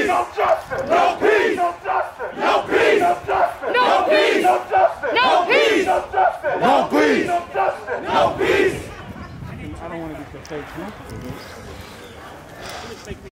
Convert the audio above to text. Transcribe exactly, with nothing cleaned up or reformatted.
peace. No justice. No peace. No justice. No peace. No justice. No peace. No justice. No peace. No justice. No peace. No justice. No peace. I don't want to be so fake, huh?